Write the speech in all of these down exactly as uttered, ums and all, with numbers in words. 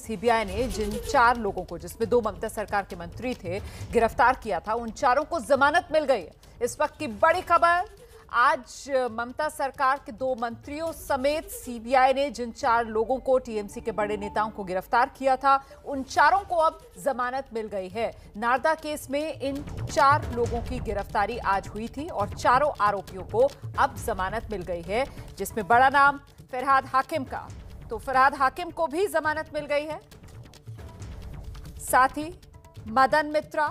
CBI ने जिन चार लोगों को, जिसमें दो ममता सरकार के मंत्री थे, गिरफ्तार किया था, उन चारों को जमानत मिल गई है। इस वक्त की बड़ी खबर, आज ममता सरकार के दो मंत्रियों समेत सीबीआई ने जिन चार लोगों को, टीएमसी के बड़े नेताओं को गिरफ्तार किया था, उन चारों को अब जमानत मिल गई है। नारदा केस में इन चार लोगों की गिरफ्तारी आज हुई थी और चारों आरोपियों को अब जमानत मिल गई है, जिसमें बड़ा नाम फरहाद हाकिम का। तो फरहाद हाकिम को भी जमानत मिल गई है, साथ ही मदन मित्रा,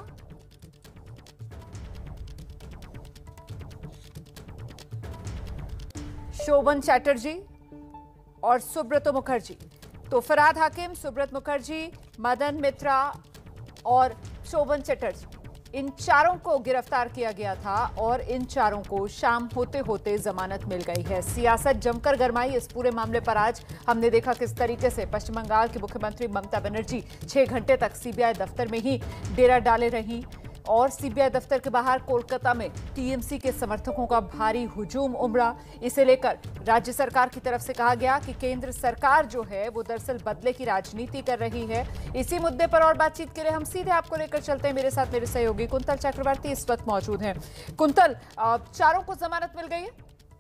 शोभन चैटर्जी और सुब्रत मुखर्जी। तो फरहाद हाकिम, सुब्रत मुखर्जी, मदन मित्रा और शोभन चैटर्जी, इन चारों को गिरफ्तार किया गया था और इन चारों को शाम होते होते जमानत मिल गई है। सियासत जमकर गरमाई इस पूरे मामले पर। आज हमने देखा किस तरीके से पश्चिम बंगाल की मुख्यमंत्री ममता बनर्जी छह घंटे तक सीबीआई दफ्तर में ही डेरा डाले रही और सीबीआई दफ्तर के बाहर कोलकाता में टीएमसी के समर्थकों का भारी हुजूम उमड़ा। इसे लेकर राज्य सरकार की तरफ से कहा गया कि केंद्र सरकार जो है वो दरअसल बदले की राजनीति कर रही है। इसी मुद्दे पर और बातचीत के लिए हम सीधे आपको लेकर चलते हैं। मेरे साथ मेरे सहयोगी कुंतल चक्रवर्ती इस वक्त मौजूद हैं। कुंतल, चारों को जमानत मिल गई है?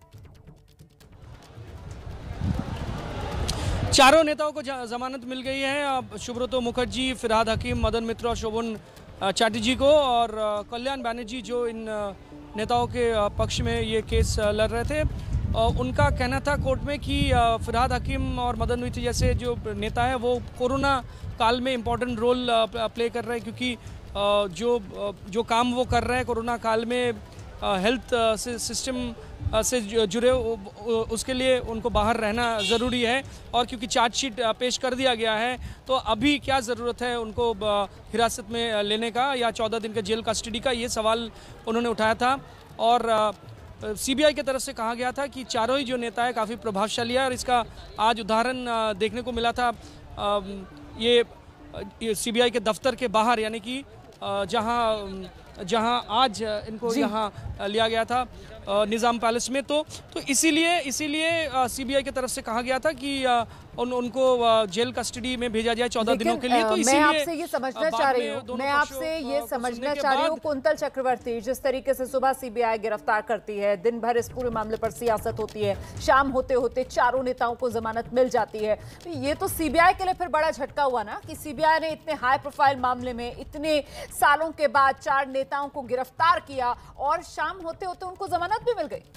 चारों नेताओं को जमानत मिल गई है। सुब्रत मुखर्जी, फरहाद हकीम, मदन मित्रा और शोभन चैटर्जी को, और कल्याण बनर्जी जो इन नेताओं के पक्ष में ये केस लड़ रहे थे, उनका कहना था कोर्ट में कि फरहाद हकीम और मदन मित्रा जैसे जो नेता है वो कोरोना काल में इम्पोर्टेंट रोल प्ले कर रहे हैं, क्योंकि जो जो काम वो कर रहे हैं कोरोना काल में हेल्थ सिस्टम से जुड़े, उसके लिए उनको बाहर रहना ज़रूरी है। और क्योंकि चार्जशीट पेश कर दिया गया है तो अभी क्या ज़रूरत है उनको हिरासत में लेने का या चौदह दिन के जेल कस्टडी का, ये सवाल उन्होंने उठाया था। और सीबीआई की तरफ से कहा गया था कि चारों ही जो नेता है काफ़ी प्रभावशाली है और इसका आज उदाहरण देखने को मिला था। ये सीबीआई के दफ्तर के बाहर, यानी कि जहाँ जहां आज इनको यहाँ लिया गया था निज़ाम पैलेस में, तो तो इसीलिए इसीलिए सीबीआई की तरफ से कहा गया था कि उन उनको जेल कस्टडी में भेजा जाए चौदह दिनों के लिए। तो मैं आपसे ये समझना चाह रही हूँ मैं आपसे ये समझना चाह रही हूँ कुंतल चक्रवर्ती, जिस तरीके से सुबह सीबीआई गिरफ्तार करती है, दिन भर इस पूरे मामले पर सियासत होती है, शाम होते होते चारों नेताओं को जमानत मिल जाती है, ये तो सीबीआई के लिए फिर बड़ा झटका हुआ ना कि सीबीआई ने इतने हाई प्रोफाइल मामले में इतने सालों के बाद चार नेताओं को गिरफ्तार किया और शाम होते होते उनको जमानत भी मिल गई।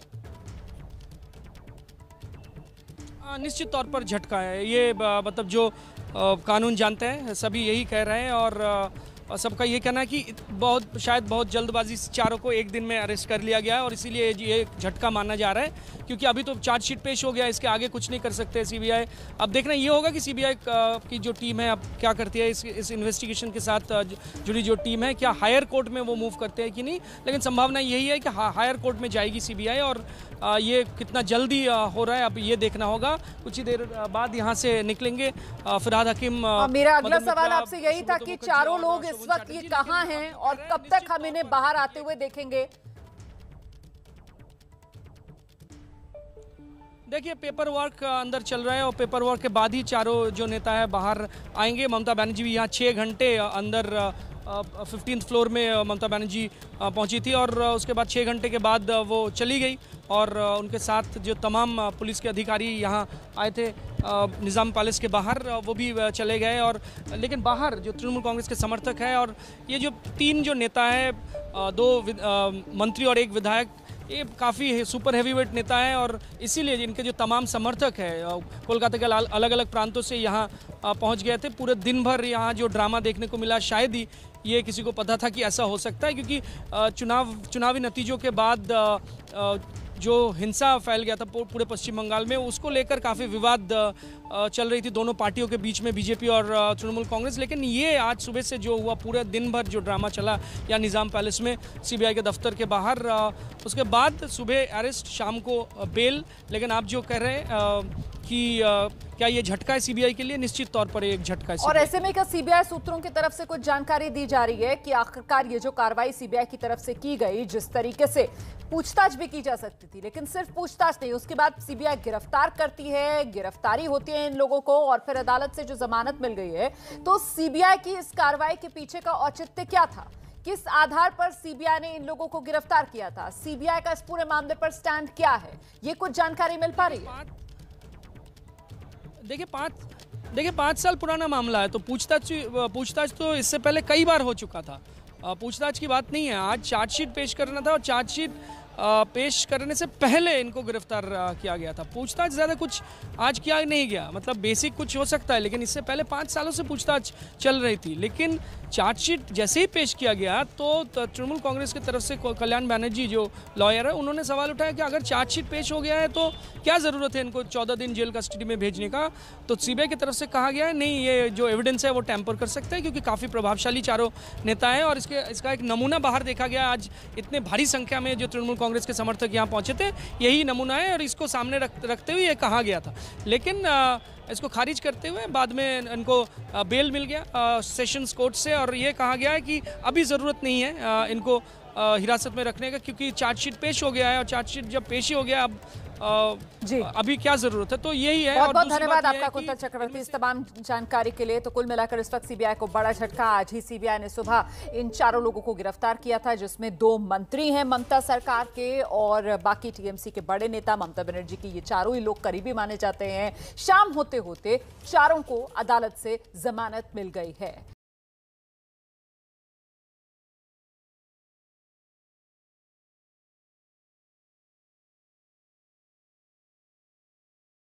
निश्चित तौर पर झटका है ये, मतलब जो कानून जानते हैं सभी यही कह रहे हैं और सबका ये कहना है कि बहुत शायद बहुत जल्दबाजी से चारों को एक दिन में अरेस्ट कर लिया गया है और इसीलिए ये झटका माना जा रहा है, क्योंकि अभी तो चार्जशीट पेश हो गया, इसके आगे कुछ नहीं कर सकते सीबीआई। अब देखना ये होगा कि सीबीआई की जो टीम है अब क्या करती है, इस इस इन्वेस्टिगेशन के साथ जुड़ी जो टीम है, क्या हायर कोर्ट में वो मूव करते हैं कि नहीं, लेकिन संभावना यही है कि हायर कोर्ट में जाएगी सीबीआई और ये कितना जल्दी हो रहा है अब ये देखना होगा। कुछ ही देर बाद यहाँ से निकलेंगे फरहाद हकीम। मेरा अगला सवाल आपसे यही था कि चारों लोग इस वक्त ये कहाँ हैं और कब तक हम इन्हें बाहर आते हुए देखेंगे? देखिए, पेपर वर्क अंदर चल रहा है और पेपर वर्क के बाद ही चारों जो नेता है बाहर आएंगे। ममता बनर्जी भी यहाँ छः घंटे अंदर फिफ्टींथ फ्लोर में ममता बनर्जी पहुंची थी और उसके बाद छः घंटे के बाद वो चली गई और उनके साथ जो तमाम पुलिस के अधिकारी यहाँ आए थे निज़ाम पैलेस के बाहर, वो भी चले गए। और लेकिन बाहर जो तृणमूल कांग्रेस के समर्थक है और ये जो तीन जो नेता है, दो मंत्री और एक विधायक, ये काफ़ी सुपर हैवीवेट नेता हैं और इसीलिए इनके जो तमाम समर्थक हैं कोलकाता के अलग अलग प्रांतों से यहाँ पहुँच गए थे। पूरे दिन भर यहाँ जो ड्रामा देखने को मिला, शायद ही ये किसी को पता था कि ऐसा हो सकता है, क्योंकि चुनाव चुनावी नतीजों के बाद जो हिंसा फैल गया था पूरे पश्चिम बंगाल में, उसको लेकर काफ़ी विवाद चल रही थी दोनों पार्टियों के बीच में, बीजेपी और तृणमूल कांग्रेस। लेकिन ये आज सुबह से जो हुआ, पूरे दिन भर जो ड्रामा चला या निज़ाम पैलेस में सीबीआई के दफ्तर के बाहर, उसके बाद सुबह अरेस्ट, शाम को बेल। लेकिन आप जो कह रहे हैं कि आ, क्या ये झटका है सीबीआई के लिए? निश्चित तौर पर एक झटका है। और ऐसे में क्या सीबीआई सूत्रों की तरफ से कुछ जानकारी दी जा रही है कि आखिरकार ये जो कार्रवाई सीबीआई की तरफ से की गई, जिस तरीके से पूछताछ भी की जा सकती थी, लेकिन सिर्फ पूछताछ नहीं, उसके बाद सीबीआई गिरफ्तार करती है, गिरफ्तारी होती है इन लोगों को और फिर अदालत से जो जमानत मिल गई है, तो सीबीआई की इस कार्रवाई के पीछे का औचित्य क्या था? किस आधार पर सीबीआई ने इन लोगों को गिरफ्तार किया था? सीबीआई का इस पूरे मामले पर स्टैंड क्या है? ये कुछ जानकारी मिल पा रही है? देखिए पाँच देखिए पाँच साल पुराना मामला है, तो पूछताछ पूछताछ तो इससे पहले कई बार हो चुका था। पूछताछ की बात नहीं है, आज चार्जशीट पेश करना था और चार्जशीट पेश करने से पहले इनको गिरफ्तार किया गया था। पूछताछ ज़्यादा कुछ आज किया नहीं गया, मतलब बेसिक कुछ हो सकता है, लेकिन इससे पहले पाँच सालों से पूछताछ चल रही थी। लेकिन चार्जशीट जैसे ही पेश किया गया तो तृणमूल कांग्रेस की तरफ से कल्याण बनर्जी जो लॉयर है, उन्होंने सवाल उठाया कि अगर चार्जशीट पेश हो गया है तो क्या ज़रूरत है इनको चौदह दिन जेल कस्टडी में भेजने का? तो सीबीआई की तरफ से कहा गया है नहीं, ये जो एविडेंस है वो टैंपर कर सकते हैं, क्योंकि काफ़ी प्रभावशाली चारों नेता हैं और इसके इसका एक नमूना बाहर देखा गया। आज इतने भारी संख्या में जो तृणमूल कांग्रेस के समर्थक यहाँ पहुंचे थे, यही नमूना है और इसको सामने रख, रखते हुए ये कहा गया था। लेकिन आ, इसको खारिज करते हुए बाद में इनको बेल मिल गया सेशंस कोर्ट से और ये कहा गया है कि अभी ज़रूरत नहीं है आ, इनको आ, हिरासत में रखने का, क्योंकि चार्जशीट पेश हो गया है और चार्जशीट जब पेश ही हो गया अब आ, जी अभी क्या जरूरत है? तो यही है। बहुत बहुत धन्यवाद आपका कुंतल चक्रवर्ती इस तमाम जानकारी के लिए। तो कुल मिलाकर इस वक्त सीबीआई को बड़ा झटका, आज ही सीबीआई ने सुबह इन चारों लोगों को गिरफ्तार किया था, जिसमें दो मंत्री हैं ममता सरकार के और बाकी टीएमसी के बड़े नेता ममता बनर्जी की ये चारों ही लोग करीबी माने जाते हैं। शाम होते होते चारों को अदालत से जमानत मिल गई है।